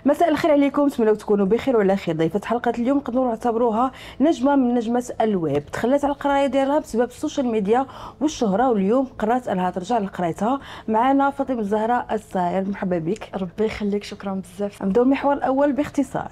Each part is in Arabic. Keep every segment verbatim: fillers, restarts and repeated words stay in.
مساء الخير عليكم، نتمنوا تكونوا بخير وعلى خير. ضيفة حلقة اليوم نقدروا نعتبروها نجمة من نجمات الويب، تخلات على القراية ديالها بسبب السوشيال ميديا والشهرة، واليوم قررت انها ترجع لقرايتها. معنا فاطمة الزهراء الصاير، مرحبا بك. ربي يخليك، شكرا بزاف. نبداو المحور الاول باختصار.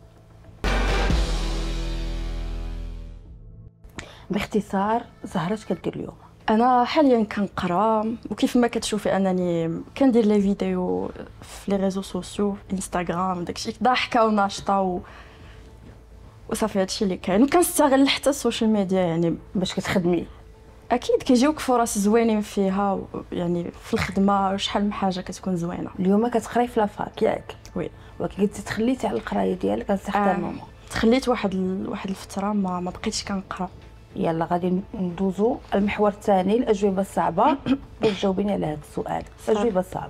باختصار زهرة اش كدير اليوم؟ انا حاليا كنقرا، وكيف ما كتشوفي انني كندير لي فيديو في لي ريزو سوسيو، انستغرام، داكشي ضاحكه وناشطه و... وصافي هادشي اللي كاين. وكنستغل حتى السوشيال ميديا يعني باش كتخدمي. اكيد كيجيوك فرص زوينين فيها، يعني في الخدمه شحال من حاجه كتكون زوينه. اليوم كتقراي في لافاك ياك؟ وي. ولكن تخليتي على القرايه ديالك حتى آه. الماما؟ تخليت واحد ال... واحد الفتره ما ما بقيتش كنقرا. يلا غادي ندوزو المحور الثاني، الاجوبه الصعبه. باش تجاوبيني على هذا السؤال، الاجوبه الصعبه.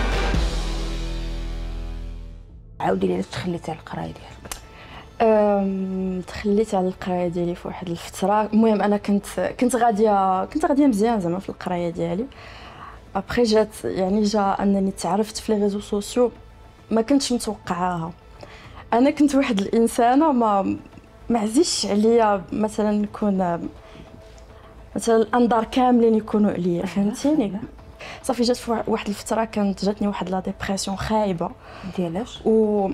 عاودي لي علاش تخليتي على القرايه ديالك؟ أم... تخليت على القرايه ديالي في واحد الفتره. المهم انا كنت كنت غاديه كنت غاديه مزيان زعما في القرايه ديالي. ابري جات يعني جا انني تعرفت في لي ريزو سوسيو، ما كنتش متوقعاها. انا كنت واحد الانسانه ما ما عزيزش عليا مثلا نكون مثلا الانظار كاملين يكونوا عليا، فهمتيني؟ صافي جات في واحد الفتره كانت جاتني واحد لا ديبرسيون خايبه. ديالاش؟ و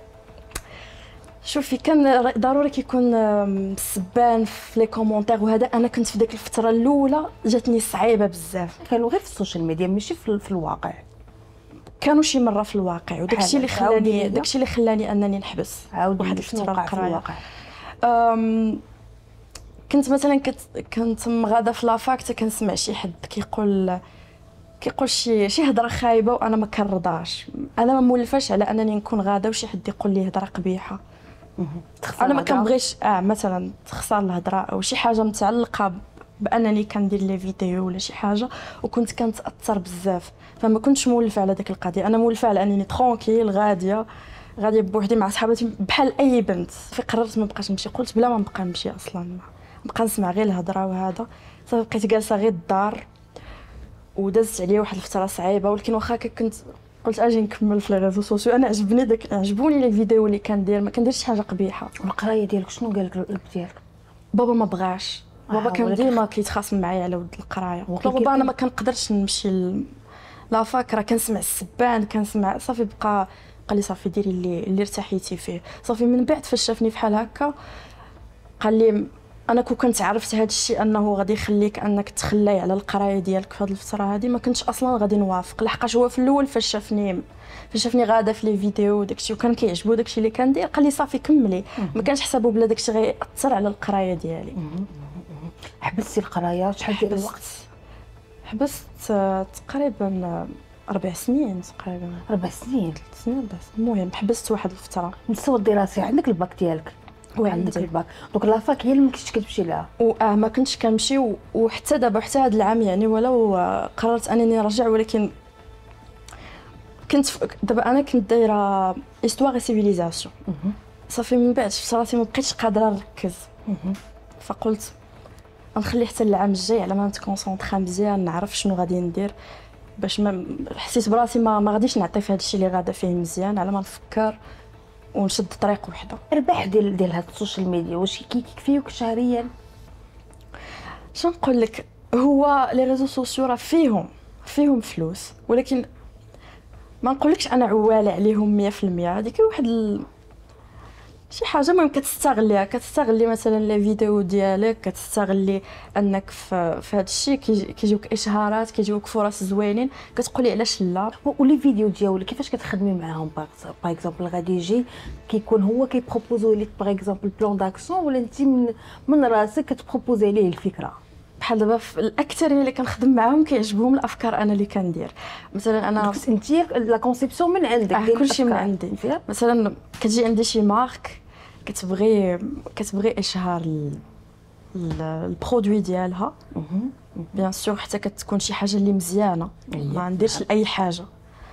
شوفي كان ضروري كيكون سبان في لي كومونتير وهذا. انا كنت في ديك الفتره الاولى جاتني صعيبه بزاف. كانوا غير في السوشيال ميديا ماشي في, في الواقع؟ كانوا شي مره في الواقع، وداكشي اللي خلاني داكشي اللي خلاني انني نحبس واحد الفتره القرايه. أم... كنت مثلا كنت كنت مغاده في لافاك حتى كنسمع شي حد كيقول كيقول شي شي هضره خايبه وانا ما كنرضاش. انا ما مولفاش على انني نكون غاده وشي حد يقول لي هضره قبيحه. انا ما كنبغيش اه مثلا تخسر الهضره او شي حاجه متعلقه بانني كندير لي فيديو ولا شي حاجه، وكنت كنتاثر بزاف. فما كنتش مولفه على ديك القضيه، انا مولفه على انني ترونكيل غاديه غادي بوحدي مع صحاباتي بحال اي بنت. فقررت ما بقاش نمشي، قلت بلا ما نبقى نمشي اصلا، نبقى نسمع غير الهضره وهذا. صافي بقيت جالسه غير الدار، ودازت عليا واحد الفتره صعيبه. ولكن واخا كنت قلت اجي نكمل في لي ريزو سوسيو. انا عجبني داك عجبوني لي فيديو اللي كندير، ما كنديرش حاجه قبيحه. والقرايه ديالك شنو قال لك الاب ديالك؟ بابا ما بغاش. بابا آه كان ديما كيتخاصم معايا على ود القرايه. قلت له بابا انا ما كنقدرش نمشي ل... لا فاكره، كنسمع السبان كنسمع. صافي بقى قال لي صافي ديري اللي اللي ارتحيتي فيه. صافي من بعد فاش شافني فحال هكا قال لي انا كون كنت عرفت هذا الشيء انه غادي يخليك انك تخلي على القرايه ديالك في هذه الفتره هذه، ما كنتش اصلا غادي نوافق. لحقاش هو في الاول فاش شافني فاش شافني غاده في لي فيديو داكشي وكان كيعجبو داكشي اللي كندير، قال لي صافي كملي. ما كانش حسابو بلا داكشي غيأثر على القرايه ديالي. حبستي القرايه شحال ديال الوقت؟ حبست تقريبا أربع سنين. تقريبا أربع سنين ثلاث سنين بس. المهم حبست واحد الفتره. المستوى الدراسي عندك الباك ديالك؟ وعندك الباك. دونك لافاك هي اللي ما كنتش كتمشي لها؟ واه ما كنتش كنمشي. وحتى دابا حتى هذا العام يعني ولو قررت انني نرجع، ولكن كنت دابا انا كنت دايره استوار سيفيليزاسيون. صافي من بعد شفت راسي ما بقيتش قادره نركز، فقلت نخلي حتى العام الجاي على ما نتكونسونطرا مزيان، نعرف شنو غادي ندير. باش ما حسيت براسي ما, ما غاديش نعطي في هذا الشيء اللي غادا فيه مزيان، على ما نفكر ونشد طريق وحده. الربح ديال ديال هاد السوشيال ميديا واش كيكفيوك شهريا؟ شنو نقول لك، هو لي ريزو سوسيو راه فيهم فيهم فلوس، ولكن ما نقولكش انا عواله عليهم مية في المية. هذيك واحد ال... شي حاجه مهم كتستغليها. كتستغلي مثلا لي فيديو ديالك، كتستغلي انك في, في هذا الشيء كيجيوك اشهارات، كيجيوك فرص زوينين، كتقولي علاش لا. ولي فيديو ديالك كيفاش كتخدمي معاهم؟ باغ اكزومبل غادي يجي كيكون هو كيبروبوزو ليك باغ اكزومبل بلان داكسيون، ولا انت من من راسك كتبروبوزي ليه الفكره؟ بحال دابا الاكثرين اللي كنخدم معاهم كيعجبهم الافكار انا اللي كندير. مثلا انا انت لا كونسيبسيون من عندك، ديال كلشي من عندي. مثلا كتجي عندي شي مارك كتبغي كتبغي اشهار البرودوي ديالها، بيان سور حتى كتكون شي حاجه اللي مزيانه، ما نديرش لاي حاجه.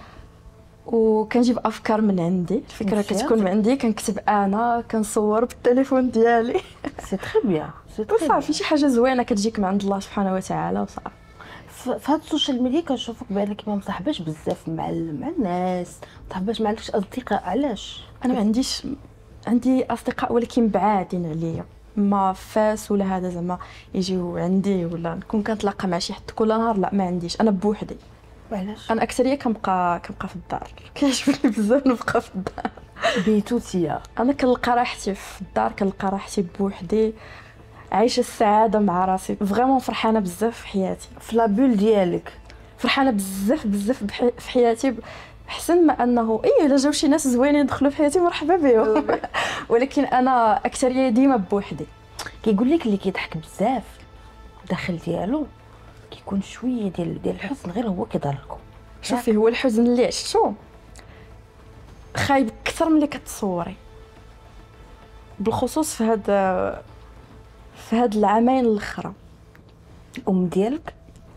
وكنجيب افكار من عندي، الفكره كتكون من عندي، كنكتب انا، كنصور بالتليفون ديالي. سي تري بيان، سي تري صافي شي حاجه زوينه كتجيك من عند الله سبحانه وتعالى وصافي. في هاد السوشيال ميديا كنشوفك بانك ما مصاحباش بزاف مع مع الناس، ما مصاحباش، ما عندكش اصدقاء، علاش؟ انا ما عنديش عندي اصدقاء ولكن بعادين عليا، ما فاس ولا هذا زعما يجيو عندي ولا نكون كنتلاقى مع شي حد كل نهار، لا ما عنديش. انا بوحدي. علاش؟ انا اكثريه كنبقى كنبقى في الدار، كيعجبني بزاف نبقى في الدار بيتوتيه. انا كنلقى راحتي في الدار، كنلقى راحتي بوحدي، عايشه السعاده مع راسي، فريمون فرحانه بزاف في حياتي، في لابول ديالك فرحانه بزاف بزاف بحي... في حياتي. احسن ما انه ايه الا جاو شي ناس زوينين يدخلوا في حياتي مرحبا بهم ولكن انا اكثريه ديما بوحدي. كيقول لك اللي كيضحك بزاف الداخل ديالو كيكون شويه ديال ديال الحزن، غير هو كيظهر لكم. شوفي هو الحزن اللي عشتو خايب اكثر من اللي كتصوري، بالخصوص في هاد في هاد العامين الاخرى. الام ديالك؟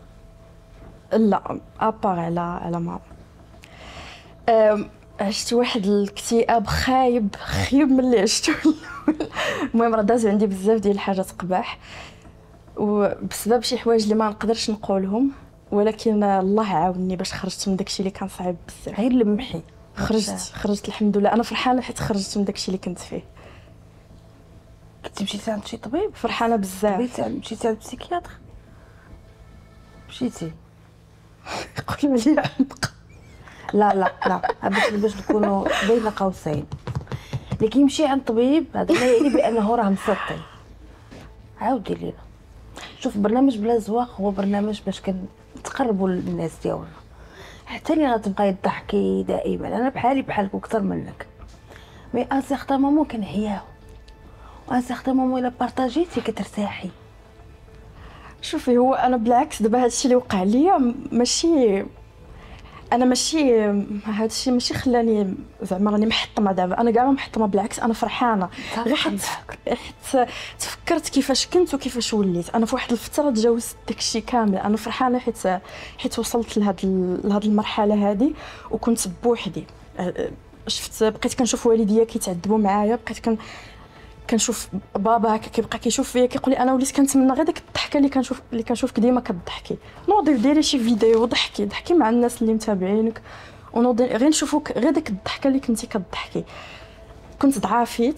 لا ابار على على ماما. أم، عشت واحد الاكتئاب خايب خيب من اللي عشتو المهم راه داز عندي بزاف ديال الحاجات قباح وبسبب شي حوايج اللي ما نقدرش نقولهم، ولكن الله عاوني باش خرجت من داكشي اللي كان صعيب بزاف. غير لمحي خرجت خرجت الحمد لله. انا فرحانه حيت خرجت من داكشي اللي كنت فيه. كنتي مشيتي عند شي طبيب؟ فرحانه بزاف. مشيتي مشيتي عند بسيكياتر؟ مشيتي؟ قول لي عمق. لا لا لا، باش باش نكونوا بين قوسين، اللي كيمشي عند طبيب هذا لا يعني بانه راه مسطي. عاودي لينا. شوف، برنامج بلا زواق هو برنامج باش كنتقربوا للناس ديالنا، حتى اللي غتبقاي تضحكي دائما. انا بحالي بحالك واكثر منك، مي ان سيغتان مومون كنعياو، وان سيغتان مومون الا بارطاجيتي كترتاحي. شوفي هو انا بالعكس دابا هادشي اللي وقع ليا ماشي انا ماشي هادشي ماشي خلاني زعما راني محطمه دابا، انا كاع ما محطمه، بالعكس انا فرحانه. غير حيت حيت تفكرت كيفاش كنت وكيفاش وليت. انا في واحد الفتره تجاوزت داكشي كامل. انا فرحانه حيت حيت وصلت لهاد لهاد المرحله هذه وكنت بوحدي. شفت بقيت كنشوف والديا كيتعذبوا معايا، بقيت كن كنشوف بابا هكا كيبقى كيشوف فيا كيقول لي انا وليت كنتمنى غير ديك الضحكه اللي كنشوف اللي كنشوفك ديما كتضحكي. نوضي ديري شي فيديو ضحكي ضحكي مع الناس اللي متابعينك، ونوضي غير نشوفوك غير ديك الضحكه اللي كنتي كتضحكي. كنت ضعافيت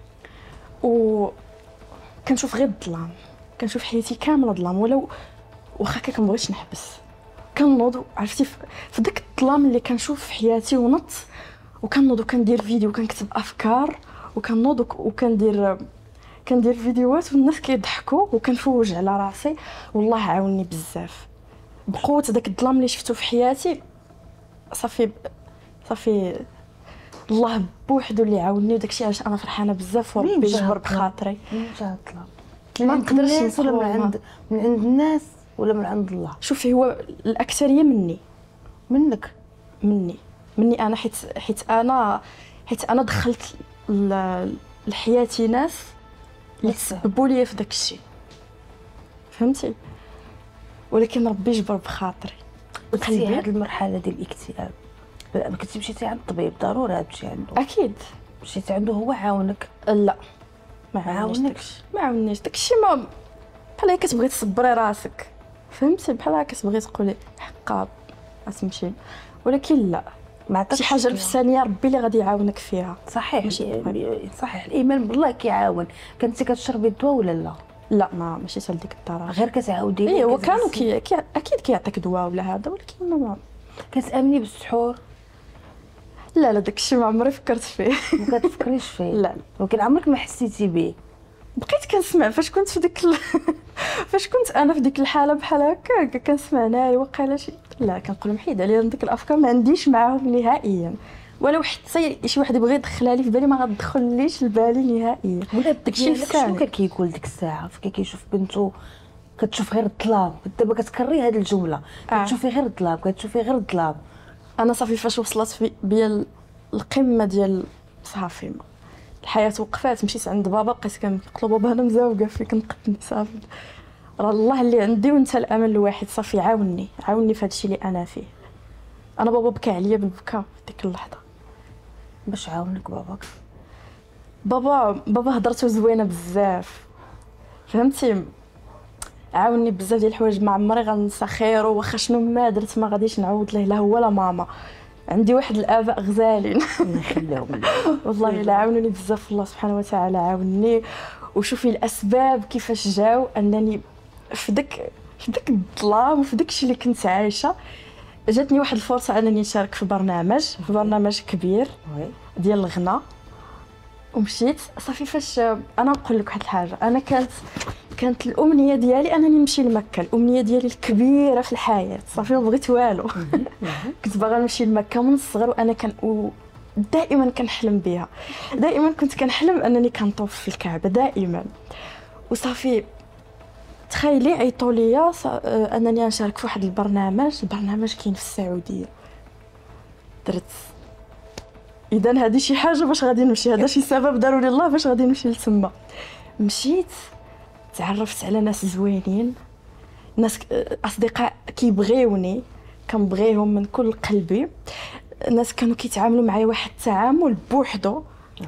و كنشوف غير الظلام، كنشوف حياتي كامله ظلام، ولو واخا كنبغيش نحبس كنوض. عرفتي في داك الظلام اللي كنشوف في حياتي ونط، وكنوض وكندير فيديو وكنكتب افكار وكنوض وكندير كندير فيديوهات والناس كيضحكوا وكنفوج على راسي. والله عاوني بزاف بقوه داك الظلام اللي شفتو في حياتي. صافي صافي الله بوحدو اللي عاوني، وداكشي علاش انا فرحانه بزاف وربي يجبر بخاطري. من جهه الظلام؟ ما نقدرش ولا من عند من عند الناس ولا من عند الله؟ شوفي هو الاكثريه مني منك مني مني انا، حيت حيت انا حيت انا دخلت لحياتي ناس اللي تسببوا لي في داك الشيء، فهمتي؟ ولكن ربي يجبر بخاطري. قلبي هذه المرحله ديال الاكتئاب ما كنتي مشيتي عند الطبيب؟ ضروري تمشي عنده. اكيد مشيتي عنده، هو عاونك؟ لا ما عاونيش ما عاونيش داكشي. ما بحال كتبغي تصبري راسك، فهمتي؟ بحال كتبغي تقولي حقا غتمشي، ولكن لا، ما عطاكش شي حاجه نفسانيه ربي اللي غادي يعاونك فيها. صحيح صحيح، الايمان بالله كيعاون. كنتي كتشربي الدواء ولا لا؟ لا ما ماشي حتى لديك الدرجه، غير كتعاودي. ايه هو كانوا كي... كي اكيد كيعطيك دواء ولا هذا، ولكن ما كتامني بالسحور؟ لا لا داكشي ما عمري فكرت فيه. ما كتفكريش فيه؟ لا. ولكن عمرك ما حسيتي به؟ بقيت كنسمع فاش كنت في ديك ال... فاش كنت انا في ديك الحاله بحال هكا كنسمع ناري وقيله شي، لا كنقول محيد عليا ديك الافكار، ما عنديش معاهم نهائيا. ولو حتى شي واحد بغى يدخلها لي في بالي ما غتدخلليش لبالي نهائيا. ولا داكشي شنو كان كيقول ديك الساعه فكي كيشوف بنته كتشوف غير الظلام؟ دابا كتكري هذه الجمله، كتشوفي غير الظلام كتشوفي غير الظلام. انا صافي فاش وصلت بيا القمه ديال صافي الحياه وقفات، مشيت عند بابا بقيت كنقول بابا انا مزوقه فيك نقتلني صافي، راه الله اللي عندي وانت الامل الواحد. صافي عاوني عاوني في هادشي اللي انا فيه. انا بابا بكى عليا بالبكا في ديك اللحظه. باش عاونك باباك؟ بابا بابا هضرته زوينه بزاف، فهمتي؟ عاوني بزاف ديال الحوايج ما عمري غنسى خيره، واخا شنو ما درت ما غاديش نعوض ليه لا هو لا ماما. عندي واحد الاباء غزالين نخليهم والله الا عاونوني بزاف، الله سبحانه وتعالى عاونني. وشوفي الاسباب كيفاش جاو انني في داك في داك الظلام وفي داك الشيء اللي كنت عايشه، جاتني واحد الفرصه انني نشارك في برنامج في برنامج كبير ديال الغناء. ومشيت صافي. فاش انا نقول لك واحد الحاجه، انا كانت كانت الامنيه ديالي انني نمشي لمكه، الامنيه ديالي الكبيره في الحياه، صافي ما بغيت والو كنت باغا نمشي لمكه من الصغر، وانا كان و... دائما كنحلم بها، دائما كنت كنحلم انني كنطوف في الكعبه دائما. وصافي تخيلي عيطوا لي انني نشارك في واحد البرنامج، البرنامج كاين في السعوديه. درت اذا هذه شي حاجه باش غادي نمشي، هذا شي سبب ضروري الله باش غادي نمشي لتما. مشيت تعرفت على ناس زوينين، ناس اصدقاء كيبغيوني كنبغيهم من كل قلبي، ناس كانوا كيتعاملوا معايا واحد التعامل بوحدو.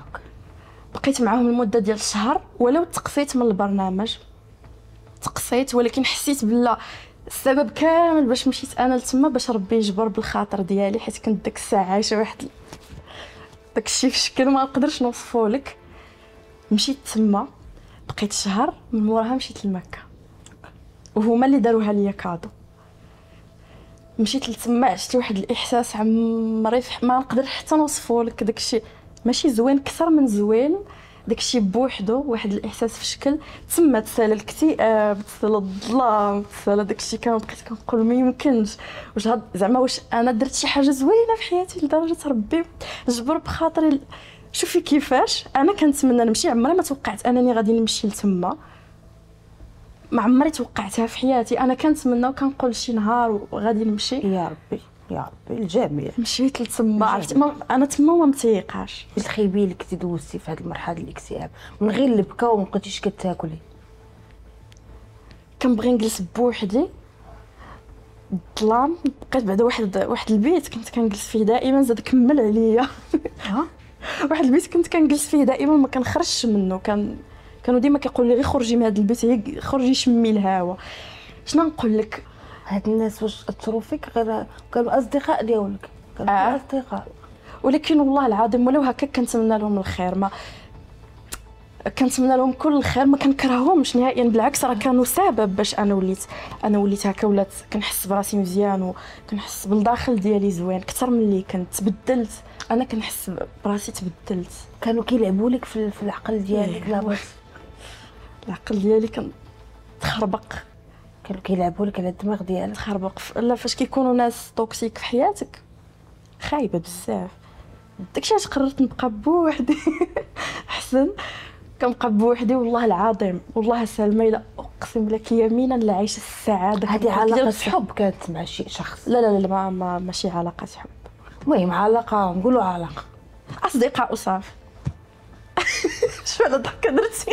بقيت معاهم لمده ديال شهر، ولو تقصيت من البرنامج تقصيت، ولكن حسيت بلا السبب كامل باش مشيت انا لتما باش ربي يجبر بالخاطر ديالي، حيت كنت ديك الساعه عايشه واحد داك الشيء في شكل ما نقدرش نوصفه لك. مشيت تما بقيت شهر، من موراها مشيت لمكه وهما اللي داروها ليا كادو. مشيت لتما عشت واحد الاحساس عمري ما نقدر حتى نوصفه لك، داك الشيء ماشي زوين اكثر من زوين، داك الشيء بوحدو واحد الاحساس في شكل. تما تسالى الاكتئاب، تسالى الظلام، تسالى داك الشيء كان بقيت كنقول ما يمكنش واش هاد زعما واش انا درت شي حاجه زوينه في حياتي لدرجه ربي جبر بخاطري. شوفي كيفاش انا كنتمنى نمشي، عمري ما توقعت انني غادي نمشي لتما، ما عمري توقعتها في حياتي. انا كنتمنى وكنقول شي نهار وغادي نمشي. يا ربي يا ربي الجميع. مشيت لتما، عرفت ما انا تما ما متيقاش. تخيبي لك تدوزتي في هذه المرحله الاكتئاب من غير البكا وما بقيتيش كتاكلي؟ كنبغي نجلس بوحدي الظلام، بقيت بعدا واحد واحد البيت كنت كنجلس فيه دائما، زاد كمل عليا ها واحد البيت كنت كنجلس فيه دائما ما كنخرجش منه، كان كانوا ديما كيقولوا لي غير خرجي من هذا البيت، خرجي شمي الهواء. شنو نقول لك، هاد الناس واش اثروا فيك غير كانوا اصدقاء ديالك؟ كانوا آه. اصدقاء، ولكن والله العظيم ولو هكا كنتمنى لهم الخير، ما كنتمنى لهم كل الخير، ما كنكرههمش نهائيا، بالعكس راه كانوا سبب باش انا وليت انا وليت هكا، ولات كنحس براسي مزيان وكنحس بالداخل ديالي زوين اكثر من اللي كنت. تبدلت، انا كنحس براسي تبدلت. كانوا كيلعبوا لك في, في العقل ديالك؟ لا بس العقل ديالي كان تخربق، كانوا كيلعبوا لك على الدماغ ديالك تخربق. لا فاش كيكونوا ناس توكسيك في حياتك خايبه بزاف. داكشي علاش قررت نبقى بوحدي احسن كنبقى بوحدي. والله العظيم والله سلمى الا اقسم لك يمينا لا عايشه السعاده. هذه علاقه حب كانت مع شي شخص؟ لا لا لا ما, ما ماشي علاقه حب، المهم علاقه، نقولوا علاقه اصدقاء وصافي شو هذا الضحكه درتي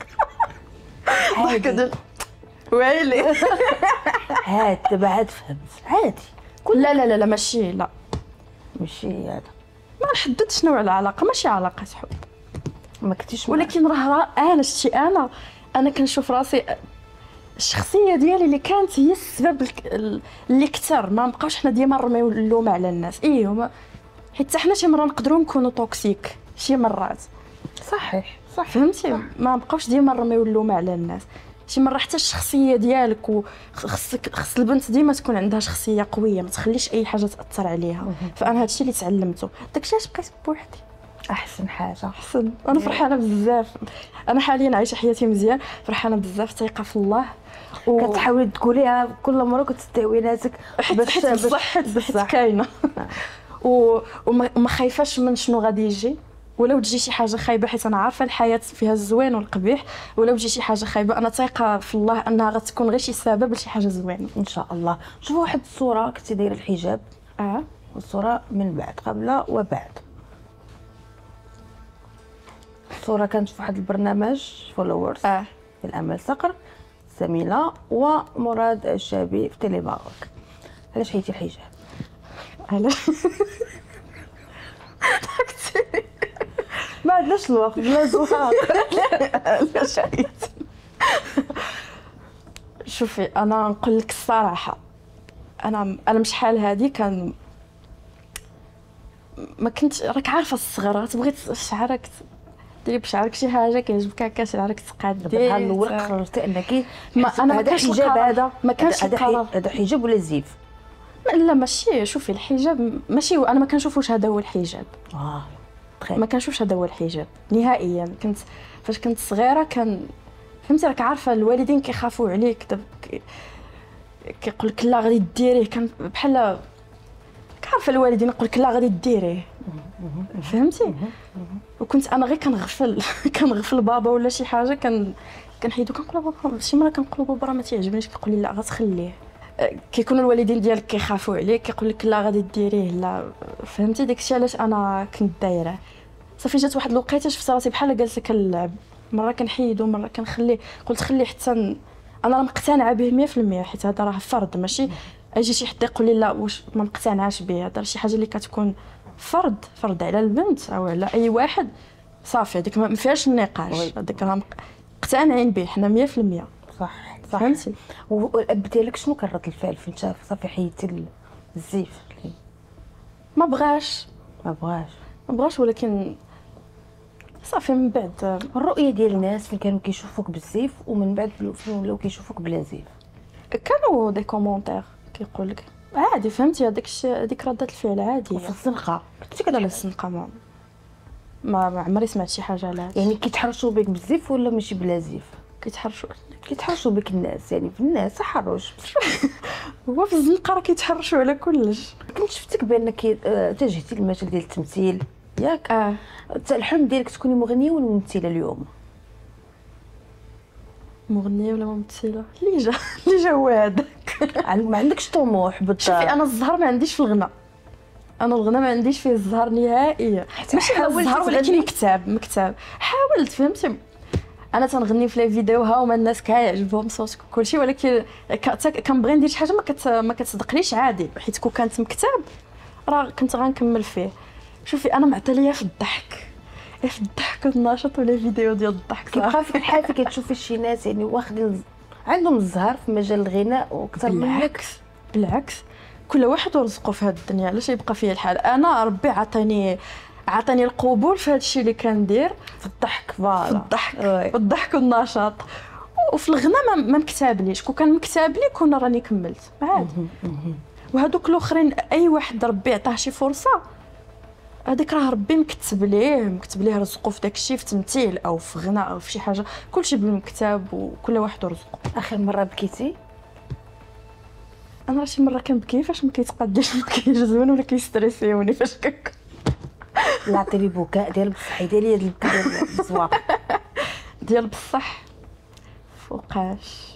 ضحكه درت ويلي هاد دابا عاد فهمت عادي. لا لا لا لا ماشي لا ماشي هذا، ما نحددش نوع العلاقه، ماشي علاقه حب ما كنتيش، ولكن راه انا شتي انا انا كنشوف راسي الشخصيه ديالي اللي كانت هي السبب اللي كثر ما نبقاوش حنا ديما نرميو اللوم على الناس. اييه ما حيت حنا شي مره نقدروا نكونوا توكسيك شي مرات، صحيح صح فهمتي صح. ما نبقاوش ديما نرميو اللوم على الناس، شي مره حتى الشخصيه ديالك وخصك خص البنت ديما تكون عندها شخصيه قويه، ما تخليش اي حاجه تاثر عليها. فانا هادشي اللي تعلمته، داكشي علاش بقيت بوحدي. احسن حاجه، احسن. انا فرحانه بزاف، انا حاليا عايشه حياتي مزيان، فرحانه بزاف، ثقه في الله. و... كتحاولي تقوليها كل مره كتستعوي ناسك باش بصح بصح كاينه و... وما خايفاش من شنو غادي يجي، ولو تجي شي حاجه خايبه، حيت انا عارفه الحياه فيها الزوين والقبيح، ولو تجي شي حاجه خايبه انا ثقه في الله انها غتكون غير شي سبب لشي حاجه زوينه ان شاء الله. شوفوا واحد الصوره كنتي دايره الحجاب، اه والصوره من بعد، قبل وبعد. الصوره كانت في واحد البرنامج فولورز اه في الامل صقر، سمينه ومراد الشابي في تيلي ماروك. علاش حيتي الحجاب؟ علاش ما عندناش الوقت بلا زواق. علاش حيت شوفي انا نقول لك الصراحه، انا انا مش حال هذه كان ما كنت، راك عارفه الصغر تبغي شعرك ديري بشعرك شي حاجه كيعجبك هكا شعرك تقاد دابا الاول قررتي انك ما انا ما كانش الحجاب هذا ما كانش هذا هذا حجاب ولا زيف؟ لا ماشي، شوفي الحجاب ماشي، انا ما كنشوفوش هذا هو الحجاب. اه ما كنشوفش هذا هو الحجاب نهائيا. كنت فاش كنت صغيره كان فهمتي، راك عارفه الوالدين كيخافوا عليك، دابا كيقول لك لا غادي ديريه، كان بحال عارفه الوالدين يقول لك لا غادي ديريه، فهمتي. وكنت انا غير كنغفل كنغفل بابا ولا شي حاجه، كان كنحيدو كنقول بابا، شي مره كنقول بابا راه ما تيعجبنيش، كيقول لي لا غتخليه. كيكونوا الوالدين ديالك كيخافوا عليك، كيقول لك لا غادي ديريه لا، فهمتي. داكشي علاش انا كنت دايره. صافي جات واحد الوقيته شفت راسي بحال جالسه كنلعب، مره كنحيدو مره كنخليه، قلت خليه حتى ن... انا راه مقتنعه به مية في المية، حيت هذا راه فرض، ماشي اجي شي حد يقول لي لا واش ما مقتنعاش به، هذا شي حاجه اللي كتكون فرض فرض على البنت او على اي واحد، صافي هذيك ما فيهاش النقاش، هذيك راه مقتنعين به حنا مية في المية. صح صح فهمتي. والاب ديالك شنو كان رد الفعل فين شاف صافي حيدتي الزيف؟ ما بغاش ما بغاش ما بغاش ولكن صافي من بعد الرؤيه ديال الناس فين كانوا كيشوفوك بالزيف ومن بعد فين ولاو كيشوفوك بلا زيف، كانوا دي كومونتير كيقول لك عادي، فهمتي. هذاك الشيء هذيك رده الفعل عاديه. وفي الزنقه كنتي كدير الزنقه ما ما عمري سمعت شي حاجه على هذا. يعني كيتحرشوا بك بالزيف ولا ماشي بلا زيف؟ كيتحرشوا كيتحرشوا بك الناس، يعني في الناس تحرش هو في الزنقه راه كيتحرشوا على كلش. كنت شفتك بانك اتجهتي للمجال ديال التمثيل ياك؟ اه الحلم ديالك تكوني مغنيه ولا ممثله اليوم؟ مغنيه ولا ممثله؟ اللي جا اللي جا هو هذاك. ما عندكش طموح بالضبط؟ شوفي انا الزهر ما عنديش في الغناء، انا الغناء ما عنديش فيه الزهر نهائيا، ماشي الزهر ولكن مكتاب مكتاب حاولت، فهمتي. انا تنغني في لي فيديوها وما الناس كيعجبهم صوتك وكلشي، ولكن كنبغي ندير شي حاجه ما كت ما كتصدقنيش عادي، حيت كون كانت مكتاب راه كنت غنكمل فيه. شوفي انا معطليه في الضحك، في الضحك والنشاط ولا فيديو ديال الضحك. كيبقى في الحال كتشوفي شي ناس يعني واخدين عندهم الزهر في مجال الغناء واكثر منك. بالعكس بالعكس، كل واحد ورزقه في هذه الدنيا، علاش يبقى فيا الحال. انا ربي عطاني عطاني القبول في هذا الشيء اللي كندير، في الضحك فوالا، في الضحك في الضحك والنشاط. وفي الغناء ما مكتابليش، كون كان مكتاب لي كنا راني كملت عادي. وهذوك الاخرين اي واحد ربي عطاه شي فرصه، هذاك راه ربي مكتب ليه مكتب ليه رزقه في داك الشيء، في تمثيل او في غناء او في شي حاجه، كلشي بالمكتاب وكل واحد ورزقه. اخر مره بكيتي؟ انا شي مره كنبكي فاش ما كيتقاديش، ما كيجزوني ولا كيستريسيوني فاش كنك. لا عطيني بكاء ديال بصح، ديالي هذا البكاء ديال الزواق ديال بصح فوقاش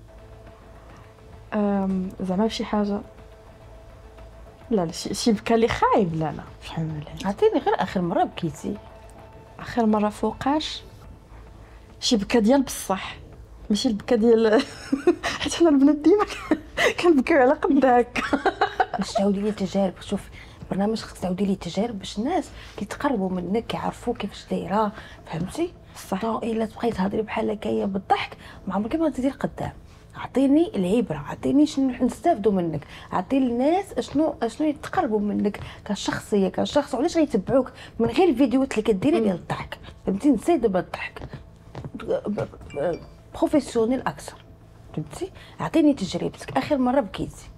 أم زعما بشي حاجه، لا لا شي بكا اللي خايب، لا لا شحال من هذا. عطيني غير اخر مره بكيتي. اخر مره فوقاش شي بكا ديال بصح، ماشي البكا ديال حيت حنا البنات ديما كنبكيو على قد هكا. باش تعاودي لي تجارب، شوف برنامج خصك تعاودي لي تجارب باش الناس كيتقربوا منك كيعرفوا كيفاش دايره، فهمتي؟ صح. الا تبقاي تهضري بحال هكايا بالضحك ما عمرك ما تزيدي قدام. عطيني العبره، عطيني شنو نستافدوا منك، عطي الناس شنو شنو يتقربوا منك كشخصيه كشخص، وعلاش غيتبعوك من غير الفيديوهات اللي كديري ديال الضحك، فهمتي؟ نسي دابا الضحك بروفيسيونيل اكثر، فهمتي؟ عطيني تجربتك. اخر مره بكيتي؟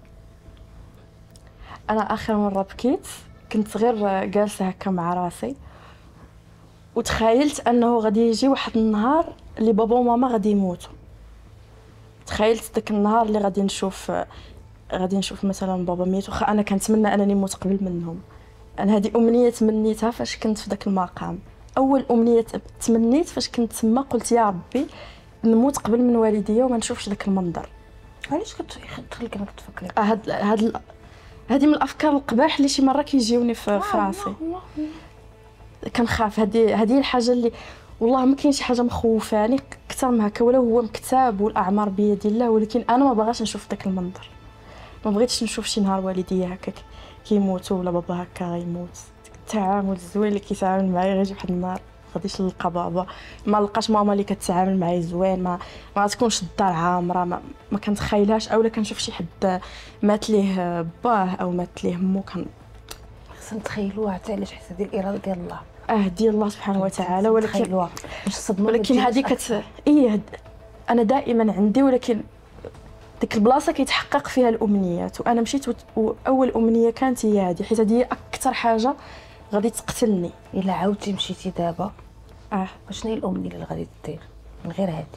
انا اخر مره بكيت كنت غير جالسه هكا مع راسي، وتخيلت انه غادي يجي واحد النهار اللي بابا وماما غادي يموتوا. تخيلت داك النهار اللي غادي نشوف غادي نشوف مثلا بابا ميت، واخا انا كنتمنى انني نموت قبل منهم. انا هذه امنيه تمنيتها فاش كنت في داك المقام، اول امنيه تمنيت فاش كنت تما، قلت يا ربي نموت قبل من والديا وما نشوفش داك المنظر. علاش كتخليك انك تفكري هاد هاد هذه من الافكار القباح اللي شي مره كيجيوني في, في راسي. كنخاف، هذه هذه الحاجه اللي والله ما كاين شي حاجه مخوفاني اكثر من هكا، ولو هو مكتاب والاعمار بيد الله، ولكن انا ما باغاش نشوف داك المنظر. ما بغيتش نشوف شي نهار والديا هكا كيموتوا ولا بابا هكا غيموت. التعامل الزوين اللي كيتعامل معايا غيجي واحد النهار غاديش نلقى بابا، ما لقاش ماما اللي كتعامل معايا زوين، ما ما تكونش الدار عامره، ما, ما كنتخيلهاش. اولا كنشوف شي حد مات ليه باه او مات ليه مو كان خصنا نتخيلوها حتى علاش حسه ديال الاراده ديال الله اه ديال الله سبحانه وتعالى. ولكن واش الصدمه ولكن هذه كت ايه انا دائما عندي، ولكن ديك البلاصه كيتحقق فيها الامنيات، وانا مشيت وت... واول امنيه كانت هي هذه، حيت هذه اكثر حاجه غادي تقتلني. الا عاودتي مشيتي دابا اه شنو هي الامنيه اللي غادي دير من غير هذه؟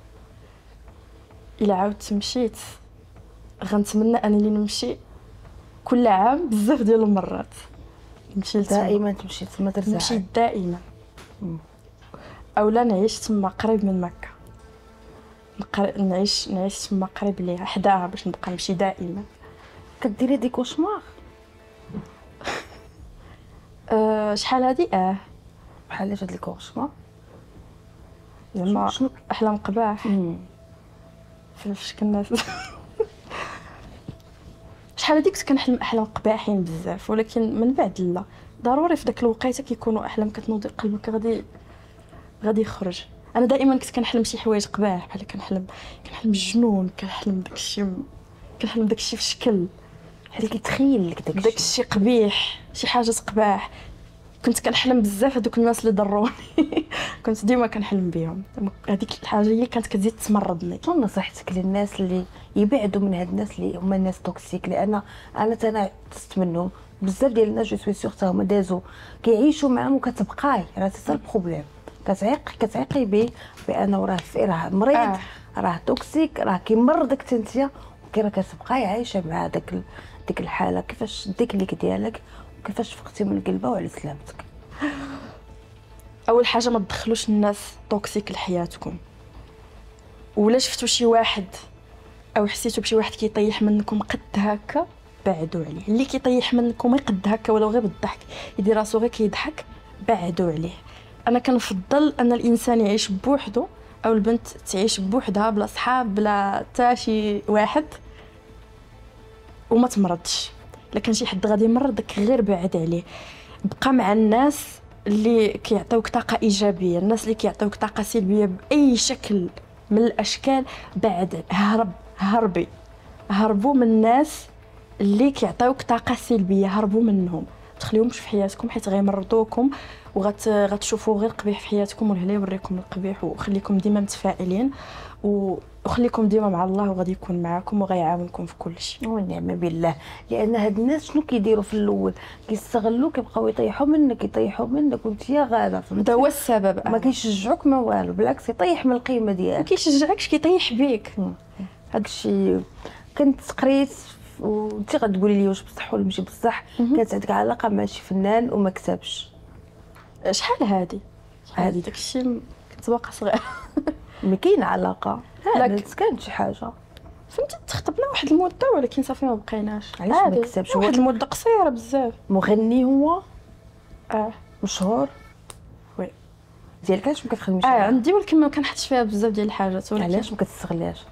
الا عاودت مشيت غنتمنى انني نمشي كل عام بزاف ديال المرات، نمشي لتما دائما تمشي تما ترتاح. نمشي دائما اولا نعيش تما قريب من مكه، نقر... نعيش نعيش تما قريب ليها حداها باش نبقى نمشي دائما. كديري دي كوشمار؟ أه شحال هادي اه بحال هاد الكوشمار زعما شنو احلام قباح فاش كنا شحال هادي كنت كنحلم احلام قباحين بزاف، ولكن من بعد لا، ضروري في داك الوقيته كيكونوا احلام كتنوض قلبك غادي غادي يخرج. انا دائما كنت كنحلم شي حوايج قباح، بحال كنحلم كنحلم الجنون، كنحلم داكشي كنحلم داكشي في شكل حيت كيتخيل لك داكشي داكشي قبيح، شي حاجه قباح. كنت كنحلم بزاف هذوك الناس اللي ضروني كنت ديما كنحلم بهم. هذيك الحاجه هي كانت كتزيد تمرضني. شنو نصيحتك للناس اللي يبعدوا من هاد الناس اللي هما الناس توكسيك؟ لان انا تنعست منهم بزاف ديال الناس، جو سوي سيغ حتى هما دازو كيعيشوا معاهم وكتبقاي راه حتى البروبليم كتعيق كتعيقي به بانه راه في راه مريض آه. راه توكسيك راه كيمرضك حتى انت راه كتبقاي عايشه مع داك ديك الحاله. كيفاش ديك ليك ديالك وكيفاش فقتي من قلبها وعلى سلامتك؟ اول حاجه ما تدخلوش الناس توكسيك لحياتكم، ولا شفتوا شي واحد او حسيتوا بشي واحد كيطيح منكم قد هكا بعدوا عليه. اللي كيطيح منكم قد هكا ولو غير بالضحك يدير راسو غير كيضحك بعدوا عليه. انا كنفضل ان الانسان يعيش بوحده او البنت تعيش بوحدها بلا صحاب بلا حتى شي واحد وما تمرضش. لكن شي حد غادي يمرضك غير بعد عليه. بقى مع الناس اللي كيعطيوك طاقه ايجابيه، الناس اللي كيعطيوك طاقه سلبيه باي شكل من الاشكال بعد هرب هربي هربوا من الناس اللي كيعطيوك طاقه سلبيه، هربوا منهم، تخليهمش في حياتكم حيت غيمرضوكم وغت غتشوفوا غير القبيح في حياتكم والهلا يوريكم القبيح. وخليكم ديما متفائلين وخليكم ديما مع الله وغادي يكون معكم وغيعاونكم في كل شيء. ونعم بالله. لان هاد الناس شنو كيديروا في الاول؟ كيستغلوا كيبقاو يطيحوا منك يطيحوا منك وانت يا غاده هذا هو السبب. ما كيشجعوك ما والو، بالعكس يطيح من القيمه ديالك. ما كيشجعكش كيطيح بيك. هادشي كنت قريت وانت غتقولي لي واش بصح ولا ماشي بصح. كانت عندك علاقه مع شي فنان وما كتبش. شحال هادي هادي داكشي كنت باقا صغير ما كاين علاقه لا كانت شي حاجه فهمتي. تخطبنا واحد المده ولكن صافي ما بقيناش. علاش ما كتبش؟ واحد المده قصيره بزاف. مغني هو اه مشهور وي ديالك؟ علاش ما كتخدميش؟ اه عندي ولكن ما كنحطش فيها بزاف ديال الحاجات. ولكن علاش ما كتستغلاش؟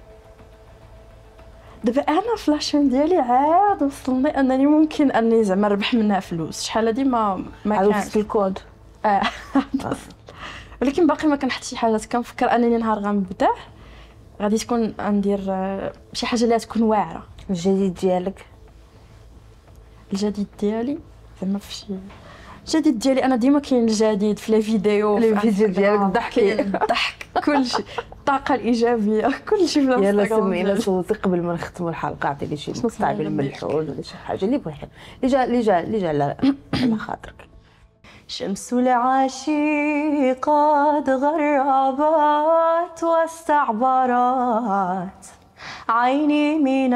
دابا انا فلاشين ديالي عاد وصلني انني ممكن اني زعما نربح منها فلوس. شحال هادي ما ما كانش في الكود. اه ولكن باقي ما كنحط شي حاجات. كنفكر انني نهار غنبدا غادي تكون ندير شي حاجه اللي تكون واعره. الجديد ديالك؟ الجديد ديالي زعما فشي الجديد ديالي انا ديما كاين الجديد في لي فيديو لي فيديو ديالك الضحك الضحك كلشي الطاقه الايجابيه كلشي في يلا سمعينا صوتي قبل ما نختموا الحلقه. عطيني شي مقطع بالملحون ولا شي حاجه اللي بغيتي اللي جا اللي جا اللي جا على خاطرك. شمس العاشق قد غربت واستعبرت عيني من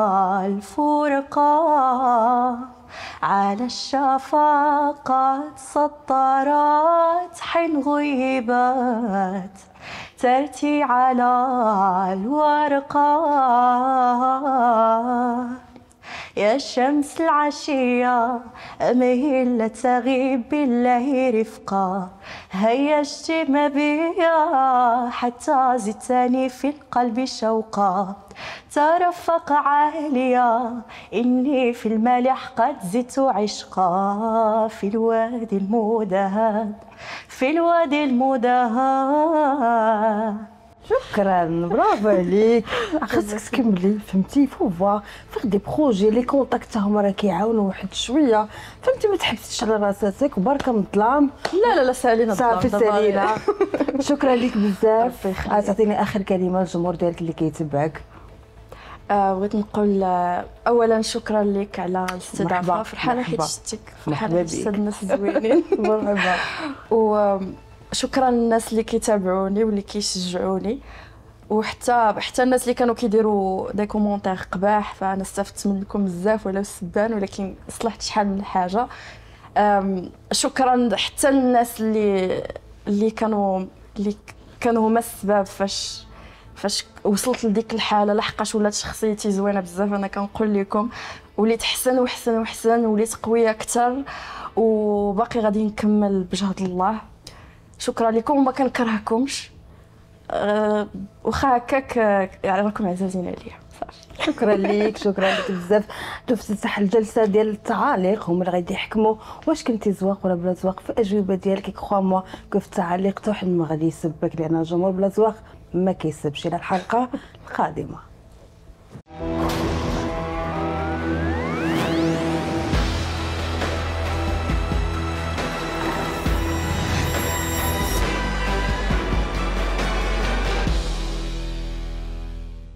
الفرقة، على الشفقات سطرت حين غيبت ترتي على الورقة. يا شمس العشية أميل لا تغيب بالله رفقا، هيجت ما بيا حتى زدتني في القلب شوقا، ترفق عاليا إني في الملح قد زدت عشقا، في الوادي المدهب في الوادي المدهب. شكرا برافو عليك. خاصك تكملي فهمتي فوفوا فيك دي بروجي لي كونتاكت تاهم راه كيعاونوا واحد شويه فهمتي ما تحبسيش على راساتك وبركه من الظلام. لا لا لا سالينا صافي سالينا. شكرا لك بزاف. يخليك. تعطيني اخر كلمه للجمهور ديالك اللي كيتبعك. آه بغيت نقول آه اولا شكرا لك على الاستضافه، مرحبا. فرحانه حيت مرحبا. شفتك، مرحبا فرحانه بك. حيت الناس زوينين. مرحبا. وشكرا للناس اللي كيتابعوني واللي كيشجعوني، وحتى حتى الناس اللي كانوا كيديروا دي كومونتير قباح، فانا استفدت منكم بزاف ولو سبان، ولكن صلحت شحال من حاجه. أم، شكرا حتى للناس اللي اللي كانوا اللي كانوا هما السبب فاش فاش وصلت لديك الحاله، لحقاش ولات شخصيتي زوينه بزاف. انا كنقول لكم وليت حسن وحسن وحسن، وليت قويه اكثر، وباقي غادي نكمل بجهد الله. شكرا لكم وما كنكرهكمش. أه واخا هكاك يعني راكم عزازين عليا. شكرا لك. شكرا لك بزاف. تفتح الجلسه ديال التعاليق هما اللي غادي يحكموا واش كنتي زواق ولا بلا زواق في الاجوبه ديالك. كخوا موا كيف التعاليق حتى واحد ما غادي يسبك، لان الجمهور بلا زواق ما كيسبش. الى الحلقه القادمه.